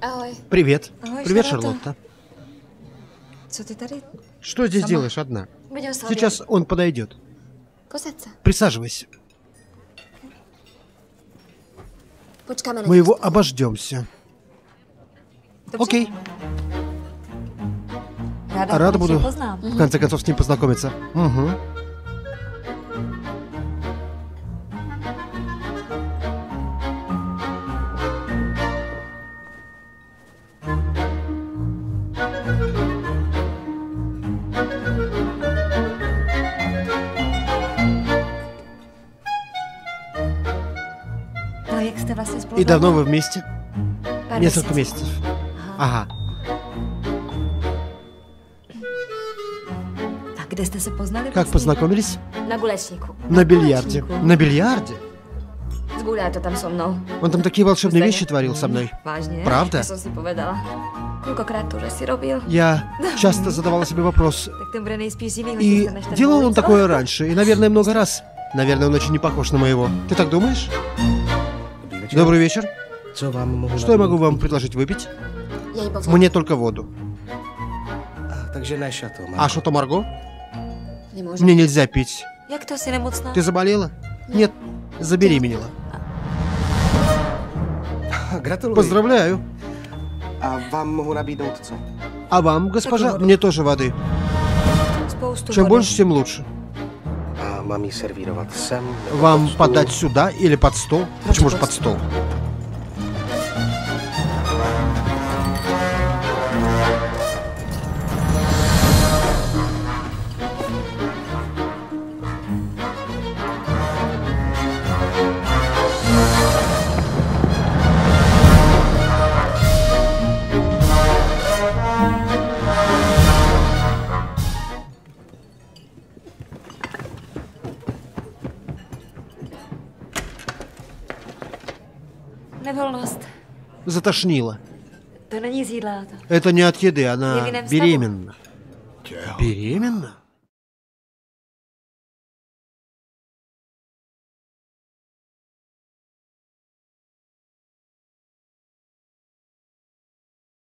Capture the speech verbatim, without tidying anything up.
Привет. Ahoj, Привет, Charlotte. Шарлотта. Co ty tady? Что здесь Сама. делаешь одна? Budeme se Сейчас он подойдет. Posaď se. Присаживайся. Počkáme na Мы něj. его обождемся. Dobře. Окей. Ráda, Рада konečně буду, poznám. в конце концов, с ним познакомиться. Угу. No, jak jste vlastně spolu И давно dlouho? вы вместе? Pár Несколько měsíců. месяцев. Aha. Ага. A kde jste se poznali? Как vlastně? познакомились? Na gulečníku. На бильярде. gulečníku. На бильярде? Zgulá to tam so mnou. Он там такие волшебные Zde. вещи творил со мной. Vážně? Pravda? Já jsem si povedala. Kolikrát to, že si robil? Я часто задавала себе вопрос. Tak ten bude nejspíš z jiného И těsta, než ten делал můj, он co? такое раньше, и, наверное, много раз. Наверное, он очень не похож на моего. Ты так думаешь? Добрый вечер. Co vám mohu Что я могу nabídnout? вам предложить выпить? Já jí povzal. Мне только воду. A, takže ne šato, Marko. А что-то, Марго? Nemůžu. Мне нельзя пить. Jak to si nemocná? Ты заболела? Нет, забеременела. Gratuluji. Поздравляю. A vám mohu nabídnout co? А вам, госпожа, воду. мне тоже воды. Spoustu Чем vody. больше, тем лучше. A mám ji servírovat sem? nebo Вам pod stůl? подать сюда или под стол? Почему же под стол? Nevolnost. Затошнило. To není z jídla. To. Это не от еды, она Беременна. беременна. Беременна?